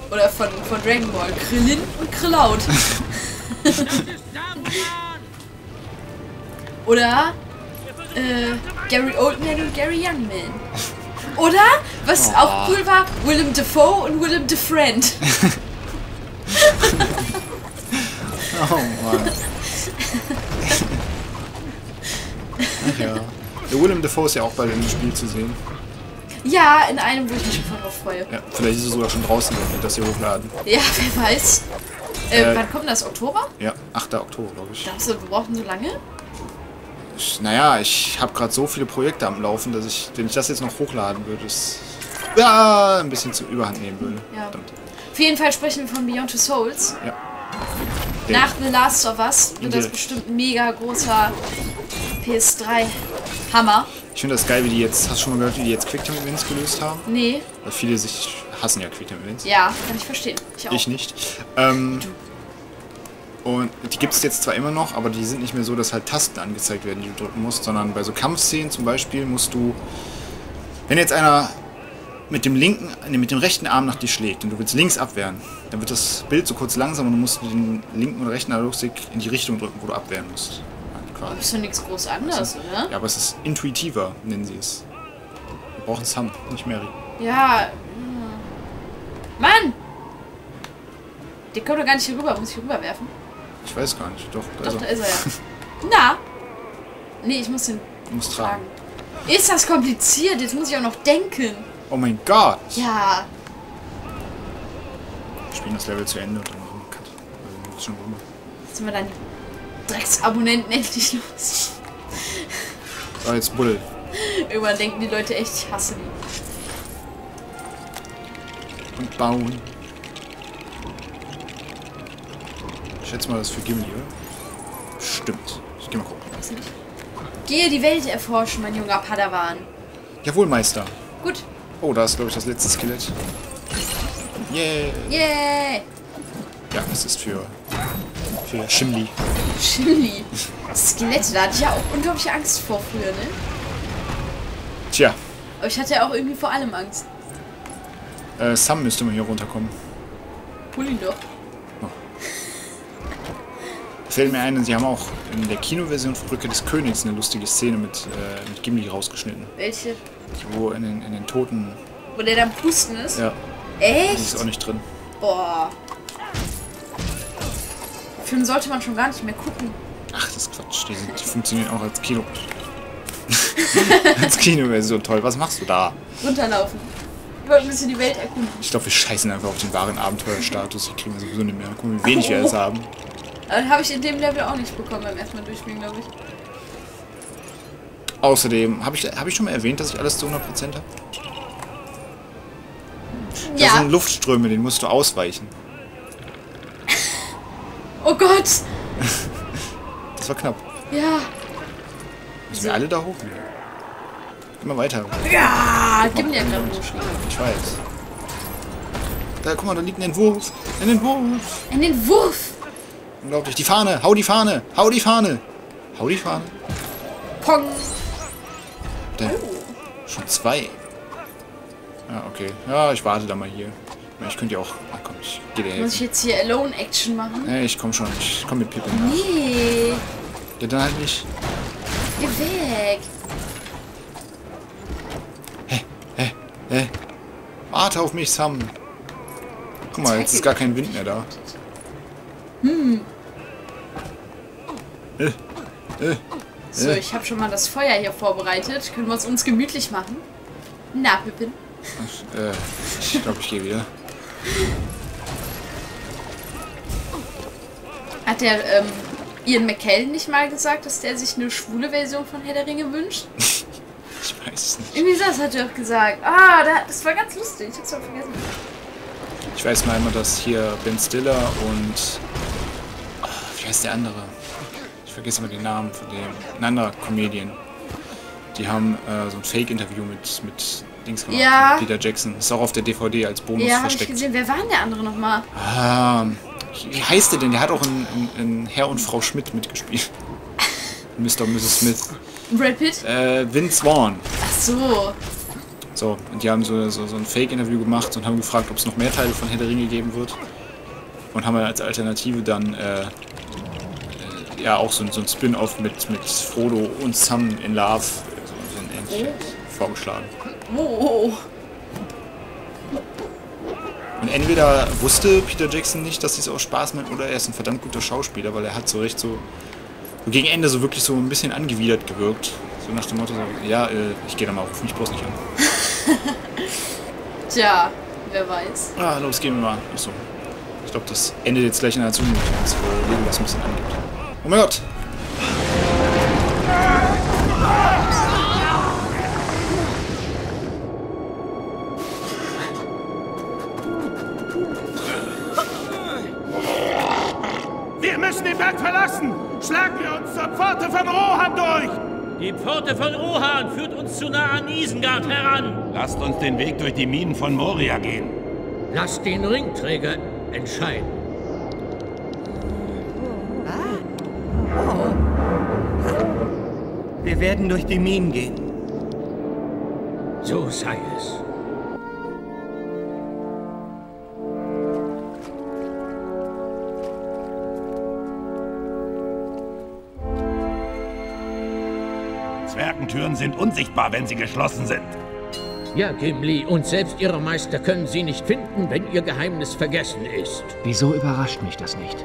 Oder von Dragon Ball. Krillin und Krillaut. Oder Gary Oldman und Gary Youngman. Oder, was auch cool war, Willem Dafoe und Willem Friend. Oh Mann. Ach ja. Der Willem Dafoe ist ja auch bald im Spiel zu sehen. Ja, in einem, wo ich mich schon drauf freue. Ja, vielleicht ist es sogar schon draußen, wenn wir das hier hochladen. Ja, wer weiß. Wann kommt das? Oktober? Ja, 8. Oktober, glaube ich. Glaubst du, wir brauchen so lange? Naja, ich habe gerade so viele Projekte am Laufen, dass wenn ich das jetzt noch hochladen würde, es ein bisschen zu Überhand nehmen würde. Ja. Verdammt. Auf jeden Fall sprechen wir von Beyond Two Souls. Ja. Nach The Last of Us wird das bestimmt ein mega großer PS3-Hammer. Ich finde das geil, wie die jetzt, hast du schon mal gehört, wie die jetzt Quicktime-Events gelöst haben? Nee. Weil viele hassen ja Quicktime-Events. Ja, kann ich verstehen. Ich auch. Ich nicht. Und die gibt es jetzt zwar immer noch, aber die sind nicht mehr so, dass halt Tasten angezeigt werden, die du drücken musst, sondern bei so Kampfszenen zum Beispiel musst du, wenn jetzt einer mit dem rechten Arm nach dir schlägt und du willst links abwehren, dann wird das Bild so kurz langsam und du musst den linken oder rechten Analogstick in die Richtung drücken, wo du abwehren musst. Aber ist doch nichts groß anderes, oder? Ja, aber es ist intuitiver, nennen sie es. Wir brauchen Sam, nicht Mary. Ja. Mann! Der kommt doch gar nicht hier rüber. Muss ich rüberwerfen? Ich weiß gar nicht. Doch, da ist er ja. Na? Nee, ich muss den tragen. Ist das kompliziert? Jetzt muss ich auch noch denken. Oh mein Gott! Ja. Wir spielen das Level zu Ende und dann machen wir Cut. Also, ist schon rum. Jetzt sind wir dann Drecksabonnenten endlich los. Ah, jetzt Bull. Irgendwann denken die Leute echt, ich hasse die. Und bauen. Ich schätze mal, das ist für Gimli, oder? Stimmt. Ich geh mal gucken. Weiß nicht. Gehe die Welt erforschen, mein junger Padawan. Jawohl, Meister. Gut. Oh, da ist, glaube ich, das letzte Skelett. Yeah. Yeah. Ja, das ist für Shimli. Shimli. Skelette, da hatte ich ja auch unglaubliche Angst vor früher, ne? Tja. Aber ich hatte ja auch irgendwie vor allem Angst. Sam müsste mal hier runterkommen. Hol ihn doch. Fällt mir ein, sie haben auch in der Kinoversion von Rückkehr des Königs eine lustige Szene mit Gimli rausgeschnitten. Welche? Wo in den Toten... Wo der dann pusten ist? Ja. Echt? Die ist auch nicht drin. Boah. Film sollte man schon gar nicht mehr gucken. Ach, das ist Quatsch. Die funktionieren auch als Kino. Als Kinoversion toll. Was machst du da? Runterlaufen. Ich wollte ein bisschen die Welt erkunden. Ich glaube, wir scheißen einfach auf den wahren Abenteuerstatus. Die kriegen wir sowieso nicht mehr. Gucken, wie wenig wir alles haben. Aber habe ich in dem Level auch nicht bekommen beim ersten Mal durchspielen, glaube ich. Außerdem, hab ich schon mal erwähnt, dass ich alles zu 100% habe? Ja. Das sind Luftströme, den musst du ausweichen. Oh Gott! Das war knapp. Ja. Müssen wir alle da hoch? Immer weiter. Ja! Gib mir ja gerade hochschläge. Ich weiß. Da, guck mal, da liegt ein Entwurf. Ein Entwurf. In den Wurf! Unglaublich. Die Fahne. Hau die Fahne. Hau die Fahne. Hau die Fahne. Pong! Da. Schon 2. Ja, okay. Ja, ich warte da mal hier. Ich könnte ja auch... Ach komm, ich geh dir Muss ich helfen. jetzt hier Alone-Action machen? Nee, ich komm schon. Ich komm mit Pippin nach. Nee! Ja, dann halt nicht. Geh weg! Warte auf mich, Sam. Guck mal, jetzt ist gar kein Wind mehr da. So, ich habe schon mal das Feuer hier vorbereitet. Können wir es uns gemütlich machen? Na, Pippin. Ich glaube, ich gehe wieder. Hat der Ian McKellen nicht mal gesagt, dass der sich eine schwule Version von Herr der Ringe wünscht? Ich weiß es nicht. Irgendwie das hat er doch gesagt. Ah, das war ganz lustig. Ich hab's aber vergessen. Ich weiß mal immer, dass hier Ben Stiller und... wie heißt der andere? Ich vergesse immer den Namen von dem... Ein anderer Comedian. Die haben so ein Fake-Interview mit Dings gemacht. Ja. Mit Peter Jackson. Ist auch auf der DVD als Bonus Ja, hab ich versteckt. gesehen. Wer war denn der andere nochmal? Wie heißt der denn? Der hat auch in Herr und Frau Schmidt mitgespielt. Mr. und Mrs. Smith. Brad Pitt? Vince Vaughn. Ach so. So, und die haben so ein Fake-Interview gemacht und haben gefragt, ob es noch mehr Teile von Herr der Ringe geben wird. Und haben als Alternative dann ja auch so ein Spin-Off mit Frodo und Sam in Love, so ein ähnliches vorgeschlagen. Oh. Und entweder wusste Peter Jackson nicht, dass dies auch Spaß macht, oder er ist ein verdammt guter Schauspieler, weil er hat so gegen Ende so wirklich so ein bisschen angewidert gewirkt. So nach dem Motto, so, ja, ich gehe da mal, ruf mich bloß nicht an. Tja, wer weiß. Ah, los, gehen wir mal. Achso. Ich glaube, das endet jetzt gleich in einer Zoom-Sequenz, wo Lego das ein bisschen angibt. Oh mein Gott! Wir müssen den Berg verlassen! Schlagen wir uns zur Pforte von Rohan durch! Die Pforte von Rohan führt uns zu nah an Isengard heran. Lasst uns den Weg durch die Minen von Moria gehen. Lasst den Ringträger entscheiden. Wir werden durch die Minen gehen. So sei es. Zwergentüren sind unsichtbar, wenn sie geschlossen sind. Ja, Gimli, und selbst Ihre Meister können sie nicht finden, wenn ihr Geheimnis vergessen ist. Wieso überrascht mich das nicht?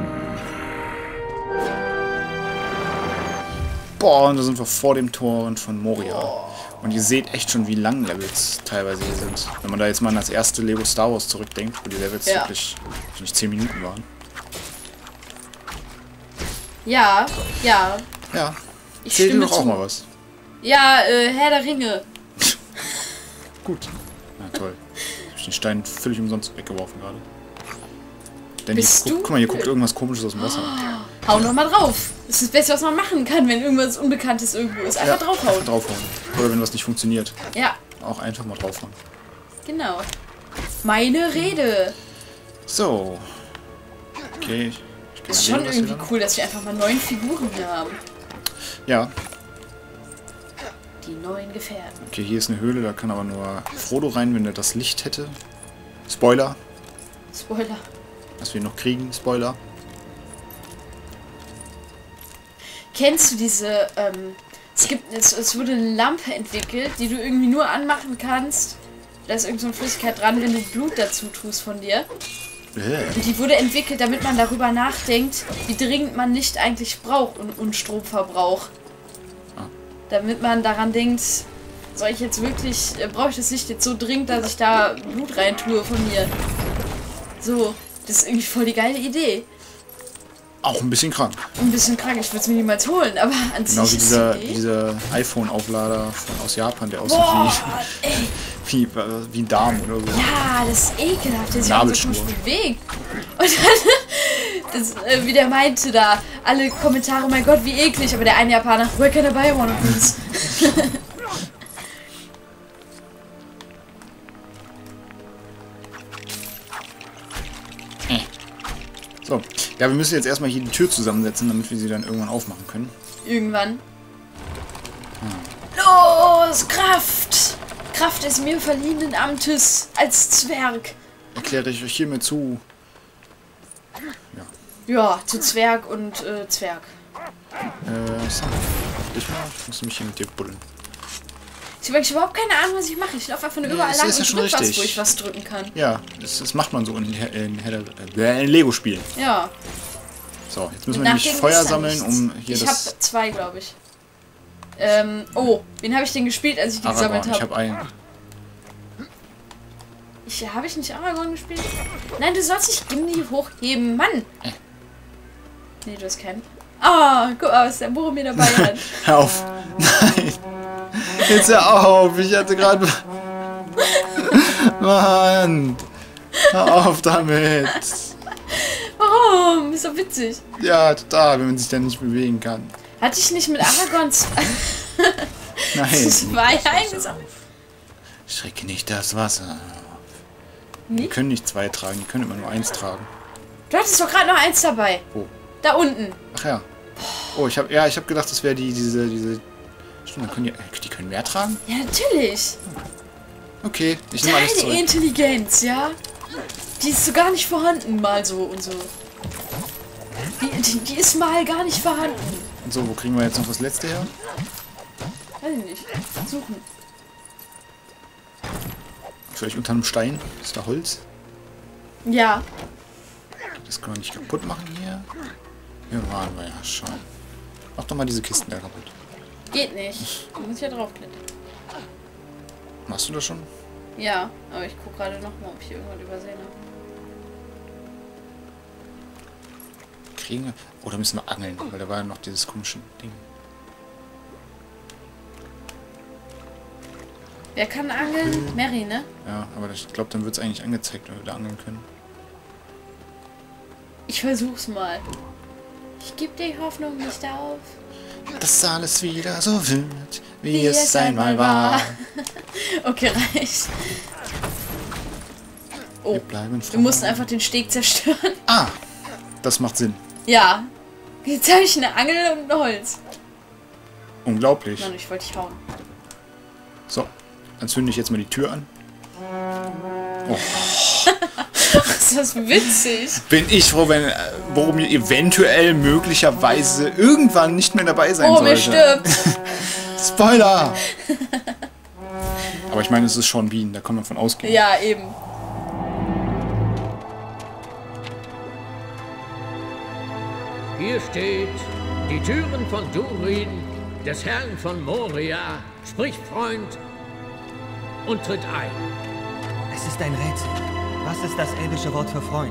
Boah, und da sind wir vor dem Tor von Moria. Und ihr seht echt schon, wie lang Levels teilweise hier sind. Wenn man da jetzt mal an das erste Lego Star Wars zurückdenkt, wo die Levels wirklich nicht 10 Minuten waren. Ja. Ja. Ich Erzähl dir stimme doch auch zu. mal was. Ja, Herr der Ringe. Gut. Na toll. Ich hab den Stein völlig umsonst weggeworfen gerade. Denn Bist hier, du guck mal, hier guckt irgendwas Komisches aus dem Wasser. Hau noch mal drauf. Das ist das Beste, was man machen kann, wenn irgendwas Unbekanntes irgendwo ist. Einfach draufhauen. Einfach draufhauen. Oder wenn was nicht funktioniert. Ja, Auch einfach mal draufhauen. genau. Meine Rede. So. Okay. Ich kann Ist mal schon sehen, was irgendwie wir cool, dass wir einfach mal 9 Figuren hier haben. Ja. Die neuen Gefährten. Okay, hier ist eine Höhle, da kann aber nur Frodo rein, wenn er das Licht hätte. Spoiler. Spoiler. Was wir noch kriegen. Spoiler. Kennst du diese, es wurde eine Lampe entwickelt, die du irgendwie nur anmachen kannst. Da ist irgend so eine Flüssigkeit dran, wenn du Blut dazu tust von dir. Und die wurde entwickelt, damit man darüber nachdenkt, wie dringend man Licht eigentlich braucht und Stromverbrauch. Damit man daran denkt, soll ich jetzt wirklich, brauche ich das Licht jetzt so dringend, dass ich da Blut reintue von mir. So, das ist irgendwie voll die geile Idee. Auch ein bisschen krank. Ein bisschen krank, ich würde es mir niemals holen, aber an Genau sich wie ist dieser, die Idee. dieser iPhone-Auflader aus Japan, der aussieht Boah, ey. wie ein Darm oder so. Ja, das ist ekelhaft, der sich auch so Nabelschnur. komisch bewegt. Und dann, das, wie der meinte da, alle Kommentare, oh mein Gott, wie eklig, aber der eine Japaner, where can I buy one of these? So. Ja, wir müssen jetzt erstmal hier die Tür zusammensetzen, damit wir sie dann irgendwann aufmachen können. Irgendwann. Los, Kraft! Kraft des mir verliehenen Amtes als Zwerg. Erkläre ich euch hiermit zu. Ja, zu Zwerg und Zwerg. Sam, dich mal. Ich muss mich hier mit dir buddeln. Ich habe überhaupt keine Ahnung, was ich mache. Ich laufe einfach nur überall das lang ist ja und schon drück was, richtig. wo ich was drücken kann. Ja, das macht man so in Lego-Spielen. Ja. So, jetzt müssen wir Nachdenken nämlich Feuer ist da sammeln, nichts. um hier ich das... habe 2, glaube ich. Oh, wen habe ich denn gespielt, als ich die Aragorn, gesammelt ich habe? habe einen. Habe ich nicht Aragorn gespielt? Nein, du sollst nicht Gimli hochheben, Mann! Nee, du hast keinen. Ah, guck mal, was der Boromir dabei hat. Hör auf. Nein. Jetzt hör auf. Ich hatte gerade... Mann. Hör auf damit. Warum? Ist doch witzig. Ja, total, wenn man sich dann nicht bewegen kann. Hatte ich nicht mit Aragorn Nein. 2 eingesammelt? Schrecke nicht das Wasser. Die Nicht? können nicht 2 tragen, die können immer nur 1 tragen. Du hattest doch gerade noch 1 dabei. Wo? Da unten. Ach ja. Oh, ich hab gedacht, das wäre diese... Stimmt, dann können die können mehr tragen? Ja, natürlich. Okay, ich nehme alles Deine zurück. Intelligenz, ja? Die ist so gar nicht vorhanden, mal so und so. Die ist mal gar nicht vorhanden. Und so, wo kriegen wir jetzt noch das letzte her? Weiß ich nicht. Suchen. Vielleicht unter einem Stein? Ist da Holz? Ja. Das können wir nicht kaputt machen hier. Hier waren wir ja schon. Mach doch mal diese Kisten da kaputt. Geht nicht. Du musst ja draufklettern. Machst du das schon? Ja, aber ich gucke gerade nochmal, ob ich irgendwas übersehen habe. Kriegen wir... Oder müssen wir angeln? Weil da war ja noch dieses komische Ding. Wer kann angeln? Mary, ne? Ja, aber ich glaube, dann wird es eigentlich angezeigt, wenn wir da angeln können. Ich versuch's mal. Ich gebe die Hoffnung nicht auf. Dass alles wieder so wird, wie es einmal war. Okay, reicht. Oh, Wir bleiben wir mussten einfach den Steg zerstören. Ah, das macht Sinn. Ja. Jetzt habe ich eine Angel und ein Holz. Unglaublich. Mann, ich wollte dich hauen. So, dann zünde ich jetzt mal die Tür an. Ist das witzig? Bin ich froh, wenn Boromir eventuell möglicherweise irgendwann nicht mehr dabei sein Oh, mir sollte. stirbt. Spoiler! Aber ich meine, es ist Sean Bean, da kann man von ausgehen. Ja, eben. Hier steht, die Türen von Durin, des Herrn von Moria, sprich Freund und tritt ein. Es ist ein Rätsel. Was ist das elbische Wort für Freund?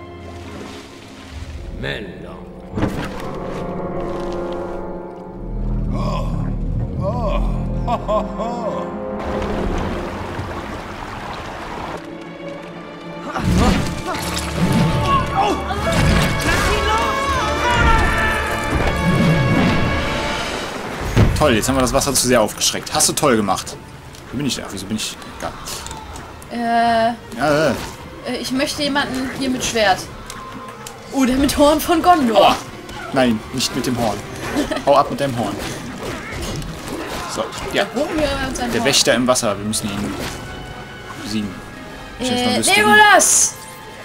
Melon. Toll, jetzt haben wir das Wasser zu sehr aufgeschreckt. Hast du toll gemacht. Wo bin ich da? Wieso bin ich... Egal. Ja, Ich möchte jemanden hier mit Schwert. Oder mit Horn von Gondor. Oh. Nein, nicht mit dem Horn. Hau ab mit deinem Horn. So, ja. Holen wir uns ein Der Horn. Wächter im Wasser. Wir müssen ihn besiegen. Ich jetzt mal wüsste, wie. Legolas!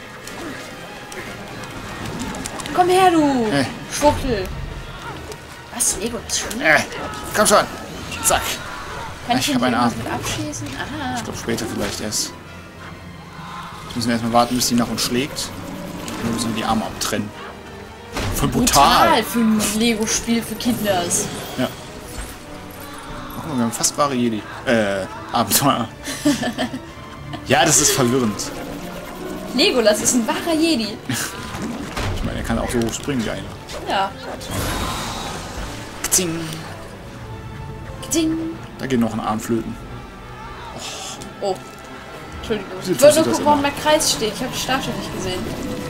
Komm her, du! Schwuchtel! Was? Legolas schon? Komm schon. Zack. Kann ich ich hab ihn einen hier Arm. mit abschießen? Aha. Ich glaube später vielleicht erst. Jetzt müssen wir erstmal warten, bis sie nach uns schlägt. Dann müssen wir die Arme abtrennen. Voll brutal. Für ein Lego-Spiel für Kinder. Ja. Guck mal, wir haben fast wahre Jedi. Abenteuer. Ja, das ist verwirrend. Legolas ist ein wahrer Jedi. Ich meine, er kann auch so hoch springen wie einer. Ja. Zing. Ding. Da geht noch ein Arm flöten. Oh. Entschuldigung. So Ich wollte nur tut gucken, sie das warum immer. der Kreis steht. Ich habe die Statue nicht gesehen.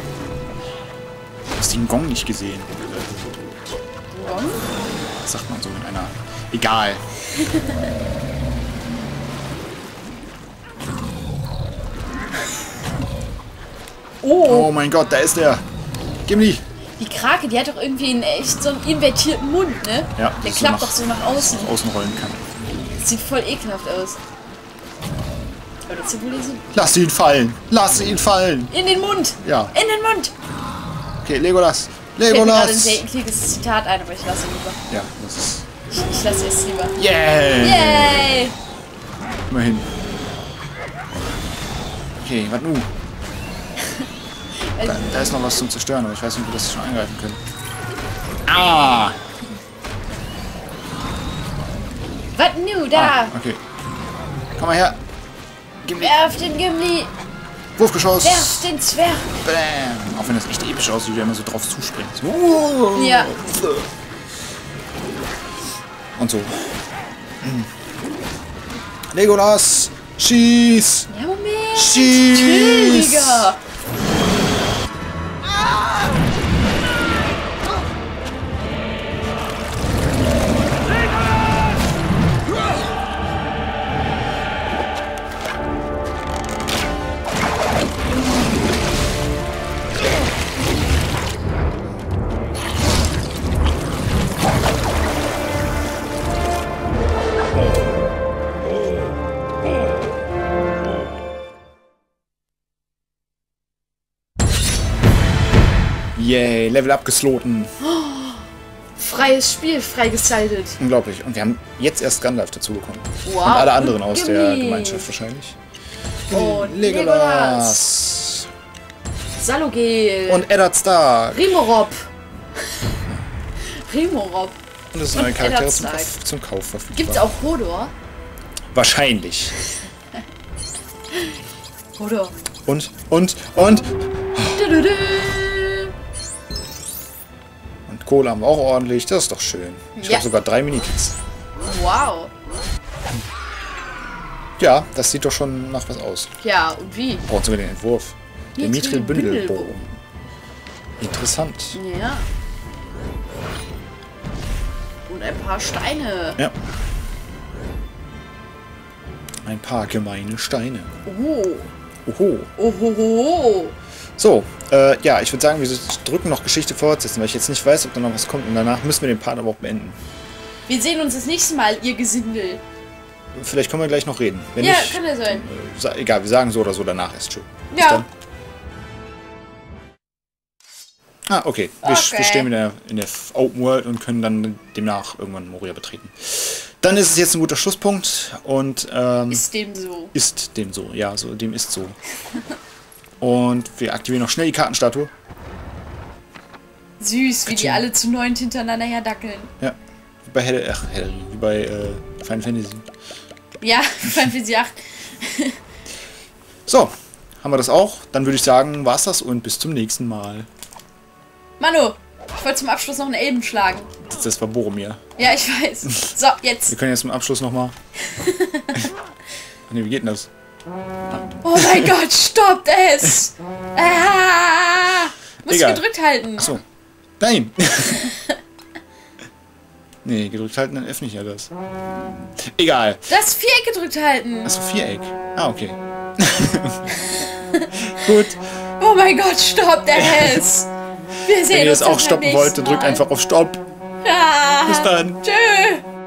Du hast den Gong nicht gesehen. Warum? Das sagt man so in einer... Egal. Oh, Oh mein Gott, da ist er. Gimli. die Krake, die hat doch irgendwie einen echt so einen invertierten Mund, ne? Ja, Der das klappt so doch so nach außen. außen rollen kann. Das sieht voll ekelhaft aus. Aber das ist ja wohl easy. Lass ihn fallen. Lass ihn fallen. In den Mund! Ja. In den Mund! Okay, Legolas. Fällt mir gerade ein Legolas. sehr ekliges Zitat ein, aber ich lasse ihn lieber. Ja, das ist... Ich lasse es lieber. Yeah. Yay! Immerhin. Okay, was nun? Da ist noch was zum Zerstören, aber ich weiß nicht, ob wir das schon angreifen können. Ah! Was nu da? Okay. Komm mal her. Gimli. Werf den Gimli! Wurfgeschoss. Werf den Zwerg! Bam. Auch wenn das echt episch aussieht, wie er immer so drauf zuspringt. So. Ja. Und so. Legolas! Schieß! Ja, Moment! Schieß! Chill, Digga! Yay, Level abgesloten. Freies Spiel, freigeschaltet. Unglaublich. Und wir haben jetzt erst Gandalf dazu bekommen. Wow. Und alle anderen aus der Gimme. Gemeinschaft wahrscheinlich. Und Legolas. Salogel. Und Eddard Stark. Rimorob. Rimorob. Und das sind neue Charaktere Eddard zum, Stark. zum Kauf verfügbar. Gibt's auch Hodor? Wahrscheinlich. Hodor. Und. Dü-dü-dü. Und Kohle haben wir auch ordentlich. Das ist doch schön. Ich Ja. glaube sogar 3 Minikits. Wow. Ja, das sieht doch schon nach was aus. Ja, und wie? Brauchen sogar den Entwurf. Der Mithril-Bündelbogen. Mithril-Bündelbogen. Interessant. Ja. Und ein paar Steine. Ja. Ein paar gemeine Steine. Oh. Oho. Ohoho. So, ja, ich würde sagen, wir drücken noch Geschichte fortsetzen, weil ich jetzt nicht weiß, ob da noch was kommt. Und danach müssen wir den Part aber auch beenden. Wir sehen uns das nächste Mal, ihr Gesindel. Vielleicht können wir gleich noch reden. Wenn Ja, nicht, kann ja sein. Egal, wir sagen so oder so danach erst. Tschö. Bis Ja. dann. Ah, okay. Wir stehen in der Open World und können dann demnach irgendwann Moria betreten. Dann ist es jetzt ein guter Schlusspunkt und Ist dem so. ist dem so. Ja, so, dem ist so. Und wir aktivieren noch schnell die Kartenstatue. Süß, wie die alle zu 9 hintereinander her dackeln. Ja. Wie bei wie bei Final Fantasy. Ja, Final Fantasy 8. So, haben wir das auch. Dann würde ich sagen, war's das und bis zum nächsten Mal. Manu, ich wollte zum Abschluss noch einen Elben schlagen. Das war Boromir. Ja, ich weiß. So, jetzt. Wir können jetzt zum Abschluss nochmal. Nee, wie geht denn das? Oh mein Gott, stoppt es! Muss ich Egal. gedrückt halten. Achso. Nein! Nee, gedrückt halten, dann öffne ich ja das. Egal. Das Viereck gedrückt halten. Achso, Viereck. Ah, okay. Gut. Oh mein Gott, stoppt es! Wir sehen Wenn ihr uns das auch beim stoppen nächsten wollt, dann drückt Mal. einfach auf Stopp. Ah, Bis dann. Tschö!